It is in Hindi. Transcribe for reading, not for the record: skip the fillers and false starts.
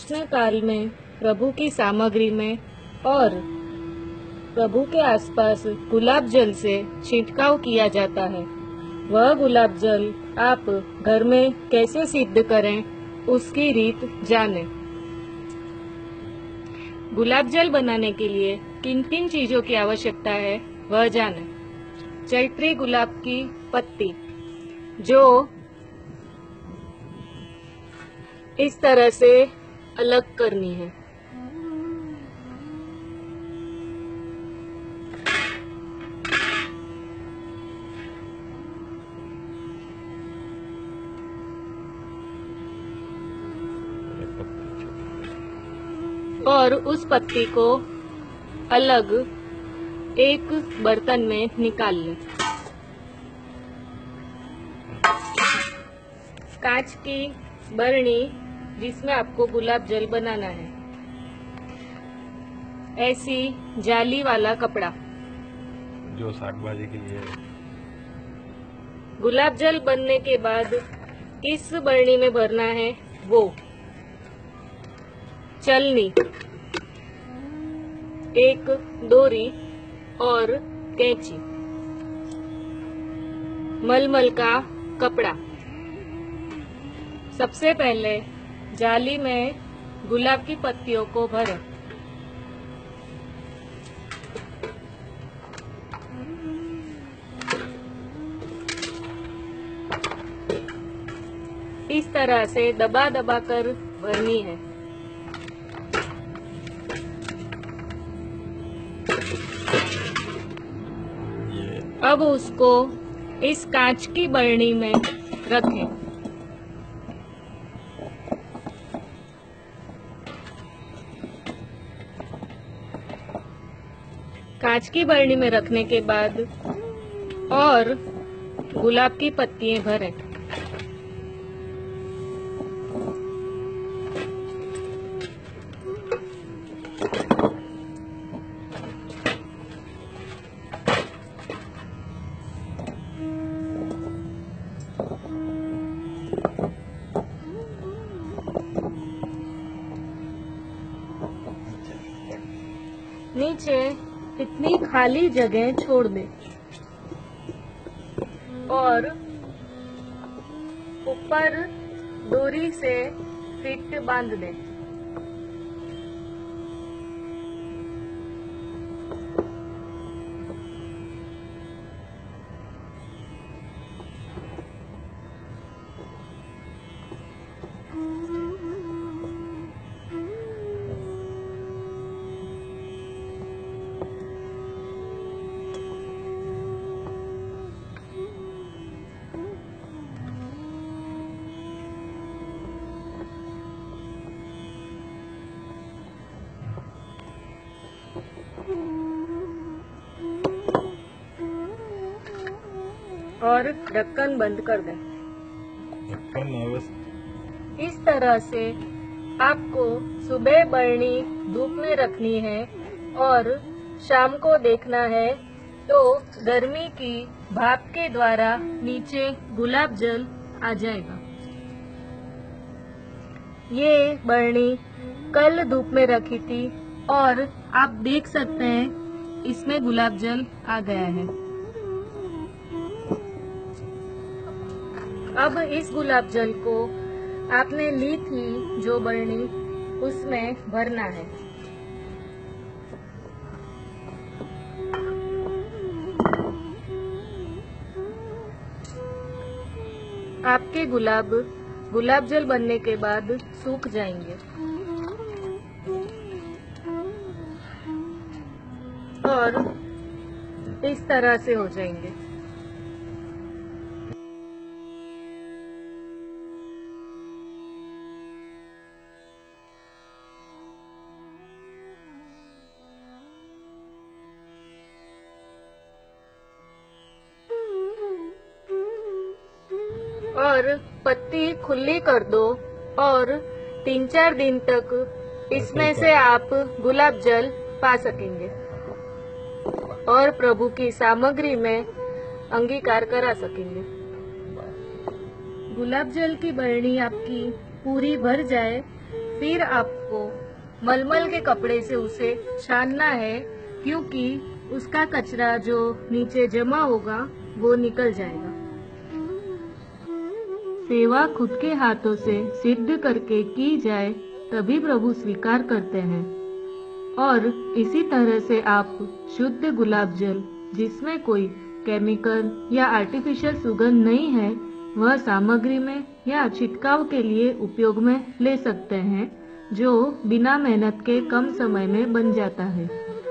प्रश्न काल में प्रभु की सामग्री में और प्रभु के आसपास गुलाब जल से छिड़काव किया जाता है। वह गुलाब जल आप घर में कैसे सिद्ध करें, उसकी रीत जानें। गुलाब जल बनाने के लिए किन किन चीजों की आवश्यकता है वह जानें। चैत्री गुलाब की पत्ती, जो इस तरह से अलग करनी है। और उस पत्ती को अलग एक बर्तन में निकाल लें। कांच की बरनी जिसमें आपको गुलाब जल बनाना है, ऐसी जाली वाला कपड़ा जो शाकभाजी के लिए। गुलाब जल बनने के बाद किस बरनी में भरना है वो चलनी, एक डोरी और कैंची, मलमल का कपड़ा। सबसे पहले जाली में गुलाब की पत्तियों को भरें। इस तरह से दबा दबा कर भरनी है। अब उसको इस कांच की बरनी में रखें। कांच की बरनी में रखने के बाद और गुलाब की पत्तियां भरें। नीचे इतनी खाली जगह छोड़ दें और ऊपर डोरी से फिट बांध दें। और ढक्कन बंद कर दें। इस तरह से आपको सुबह बरनी धूप में रखनी है और शाम को देखना है तो गर्मी की भाप के द्वारा नीचे गुलाब जल आ जाएगा। ये बरनी कल धूप में रखी थी और आप देख सकते हैं इसमें गुलाब जल आ गया है। अब इस गुलाब जल को आपने ली थी जो बरनी, उसमें भरना है। आपके गुलाब जल बनने के बाद सूख जाएंगे और इस तरह से हो जाएंगे। और पत्ती खुली कर दो और 3-4 दिन तक इसमें से आप गुलाब जल पा सकेंगे और प्रभु की सामग्री में अंगीकार करा सकेंगे। गुलाब जल की बरनी आपकी पूरी भर जाए फिर आपको मलमल के कपड़े से उसे छानना है, क्योंकि उसका कचरा जो नीचे जमा होगा वो निकल जाएगा। सेवा खुद के हाथों से सिद्ध करके की जाए तभी प्रभु स्वीकार करते हैं। और इसी तरह से आप शुद्ध गुलाब जल, जिसमें कोई केमिकल या आर्टिफिशियल सुगंध नहीं है, वह सामग्री में या छिड़काव के लिए उपयोग में ले सकते हैं, जो बिना मेहनत के कम समय में बन जाता है।